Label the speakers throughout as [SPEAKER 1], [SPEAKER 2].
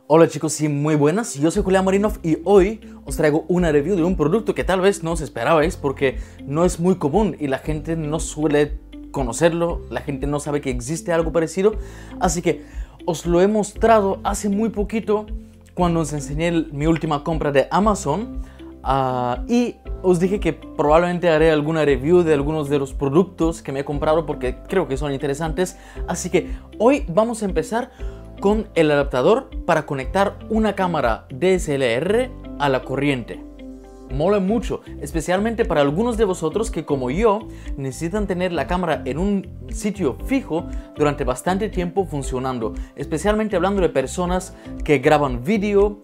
[SPEAKER 1] Hola chicos y muy buenas, yo soy Julián Marinov y hoy os traigo una review de un producto que tal vez no os esperabais porque no es muy común y la gente no suele conocerlo, la gente no sabe que existe algo parecido, así que os lo he mostrado hace muy poquito cuando os enseñé mi última compra de Amazon y os dije que probablemente haré alguna review de algunos de los productos que me he comprado porque creo que son interesantes, así que hoy vamos a empezar con el adaptador para conectar una cámara DSLR a la corriente. Mola mucho, especialmente para algunos de vosotros que como yo necesitan tener la cámara en un sitio fijo durante bastante tiempo funcionando, especialmente hablando de personas que graban vídeo,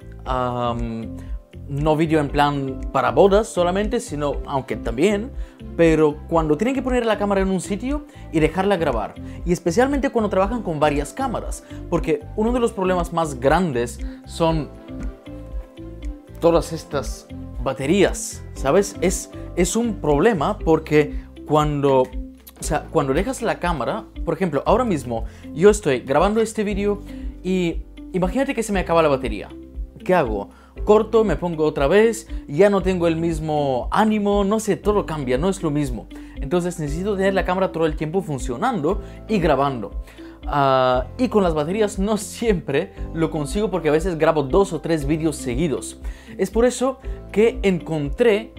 [SPEAKER 1] no vídeo en plan para bodas solamente, sino, aunque también, pero cuando tienen que poner la cámara en un sitio y dejarla grabar. Y especialmente cuando trabajan con varias cámaras, porque uno de los problemas más grandes son todas estas baterías, ¿sabes? Es un problema porque cuando dejas la cámara, por ejemplo, ahora mismo yo estoy grabando este vídeo y imagínate que se me acaba la batería. ¿Qué hago? Corto, me pongo otra vez, ya no tengo el mismo ánimo, no sé, todo cambia, no es lo mismo. Entonces necesito tener la cámara todo el tiempo funcionando y grabando. Y con las baterías no siempre lo consigo porque a veces grabo 2 o 3 vídeos seguidos. Es por eso que encontré,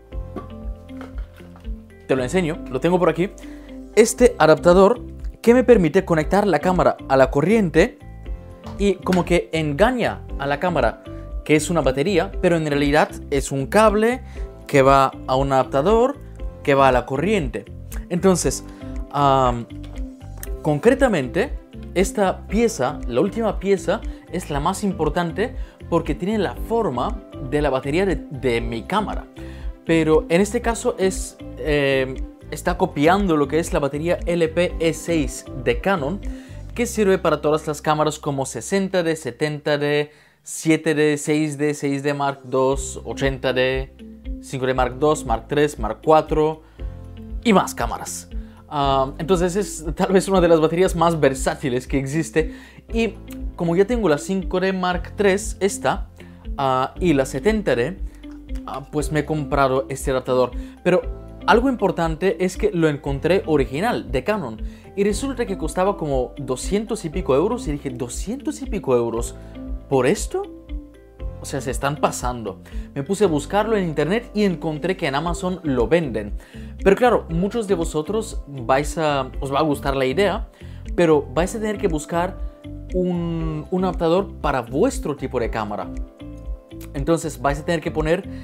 [SPEAKER 1] te lo enseño, lo tengo por aquí, este adaptador que me permite conectar la cámara a la corriente y como que engaña a la cámara que es una batería, pero en realidad es un cable que va a un adaptador que va a la corriente. Entonces, concretamente, esta pieza, la última pieza, es la más importante porque tiene la forma de la batería de mi cámara. Pero en este caso está copiando lo que es la batería LP-E6 de Canon, que sirve para todas las cámaras como 60D, 70D, 7D, 6D, 6D Mark II, 80D, 5D Mark II, Mark III, Mark IV y más cámaras. Entonces es tal vez una de las baterías más versátiles que existe. Y como ya tengo la 5D Mark III, esta, y la 70D, pues me he comprado este adaptador. Pero algo importante es que lo encontré original de Canon. Y resulta que costaba como 200 y pico euros. Y dije, ¿200 y pico euros por esto? O sea, se están pasando. Me puse a buscarlo en internet y encontré que en Amazon lo venden. Pero claro, muchos de vosotros os va a gustar la idea, pero vais a tener que buscar un adaptador para vuestro tipo de cámara. Entonces vais a tener que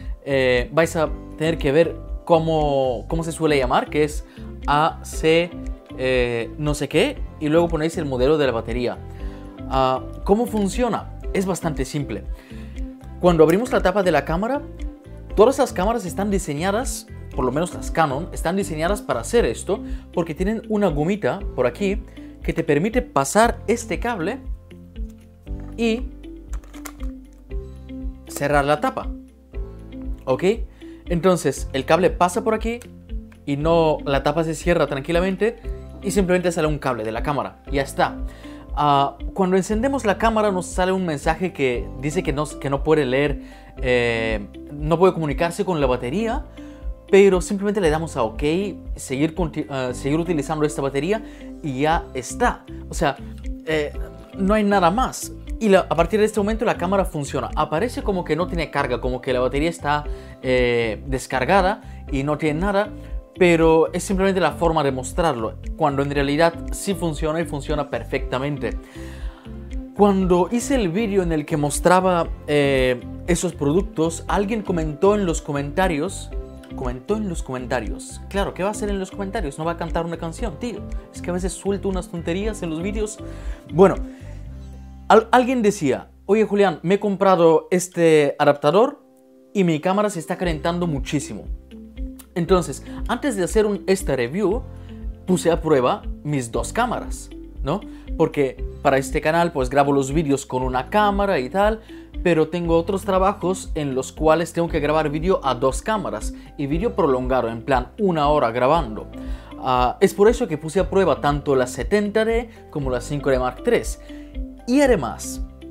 [SPEAKER 1] ver cómo se suele llamar, que es AC no sé qué, y luego ponéis el modelo de la batería. ¿Cómo funciona? Es bastante simple. Cuando abrimos la tapa de la cámara, todas las cámaras están diseñadas, por lo menos las Canon, están diseñadas para hacer esto, porque tienen una gomita por aquí que te permite pasar este cable y cerrar la tapa. ¿Ok? Entonces el cable pasa por aquí y la tapa se cierra tranquilamente y simplemente sale un cable de la cámara. Ya está. Cuando encendemos la cámara nos sale un mensaje que dice que no puede leer, no puede comunicarse con la batería, pero simplemente le damos a OK, seguir utilizando esta batería y ya está. O sea, no hay nada más. Y a partir de este momento la cámara funciona. Aparece como que no tiene carga, como que la batería está descargada y no tiene nada. Pero es simplemente la forma de mostrarlo, cuando en realidad sí funciona y funciona perfectamente. Cuando hice el vídeo en el que mostraba esos productos, alguien comentó en los comentarios. Claro, ¿qué va a hacer en los comentarios? No va a cantar una canción, tío. Es que a veces suelto unas tonterías en los vídeos. Bueno, alguien decía, oye Julián, me he comprado este adaptador y mi cámara se está calentando muchísimo. Entonces, antes de hacer esta review, puse a prueba mis 2 cámaras, ¿no? Porque para este canal pues grabo los vídeos con una cámara y tal, pero tengo otros trabajos en los cuales tengo que grabar vídeo a 2 cámaras y vídeo prolongado, en plan 1 hora grabando. Es por eso que puse a prueba tanto la 70D como la 5D Mark III. Y además,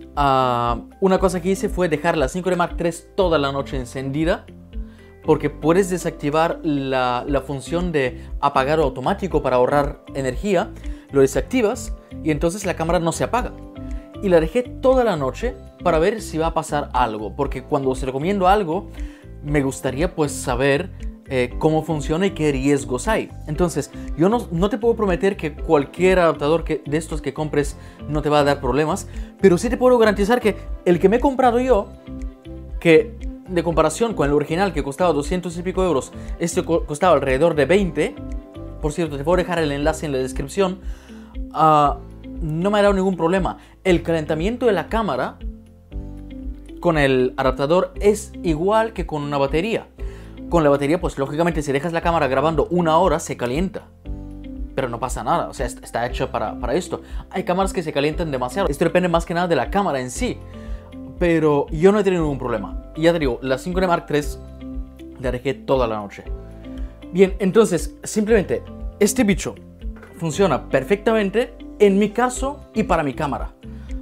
[SPEAKER 1] Una cosa que hice fue dejar la 5D Mark III toda la noche encendida, porque puedes desactivar la función de apagar automático para ahorrar energía. Lo desactivas y entonces la cámara no se apaga. Y la dejé toda la noche para ver si va a pasar algo, porque cuando os recomiendo algo me gustaría pues saber cómo funciona y qué riesgos hay. Entonces yo no te puedo prometer que cualquier adaptador de estos que compres no te va a dar problemas, pero sí te puedo garantizar que el que me he comprado yo, que de comparación con el original que costaba 200 y pico euros, este costaba alrededor de 20. Por cierto, te puedo dejar el enlace en la descripción. No me ha dado ningún problema. El calentamiento de la cámara con el adaptador es igual que con una batería. Con la batería, pues lógicamente si dejas la cámara grabando 1 hora se calienta, pero no pasa nada, o sea, está hecho para esto. Hay cámaras que se calientan demasiado. Esto depende más que nada de la cámara en sí, pero yo no he tenido ningún problema. Y ya te digo, la 5D Mark III la dejé toda la noche. Bien, entonces simplemente este bicho funciona perfectamente en mi caso y para mi cámara.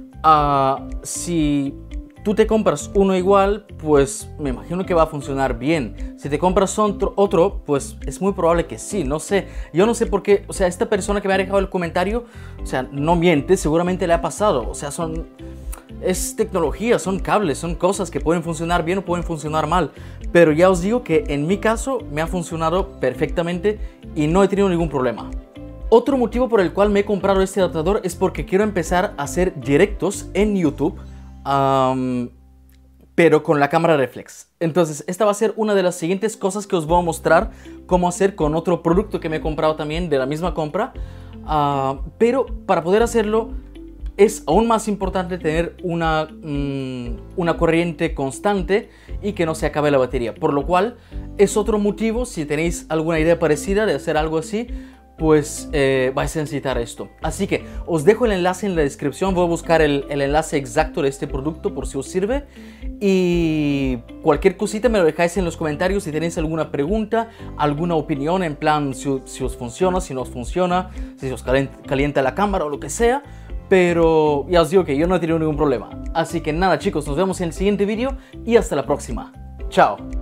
[SPEAKER 1] Si tú te compras uno igual, pues me imagino que va a funcionar bien. Si te compras otro, pues es muy probable que sí, no sé. Yo no sé por qué, o sea, esta persona que me ha dejado el comentario, o sea, no miente, seguramente le ha pasado. O sea, es tecnología, son cables, son cosas que pueden funcionar bien o pueden funcionar mal. Pero ya os digo que en mi caso me ha funcionado perfectamente y no he tenido ningún problema. Otro motivo por el cual me he comprado este adaptador es porque quiero empezar a hacer directos en YouTube, pero con la cámara reflex. Entonces esta va a ser una de las siguientes cosas que os voy a mostrar cómo hacer con otro producto que me he comprado también de la misma compra. Pero para poder hacerlo es aún más importante tener una corriente constante y que no se acabe la batería. Por lo cual es otro motivo, si tenéis alguna idea parecida de hacer algo así, pues vais a necesitar esto. Así que os dejo el enlace en la descripción. Voy a buscar el enlace exacto de este producto por si os sirve. Y cualquier cosita me lo dejáis en los comentarios si tenéis alguna pregunta, alguna opinión en plan si os funciona, si no os funciona, si os calienta la cámara o lo que sea. Pero ya os digo que yo no he tenido ningún problema. Así que nada chicos, nos vemos en el siguiente vídeo y hasta la próxima. Chao.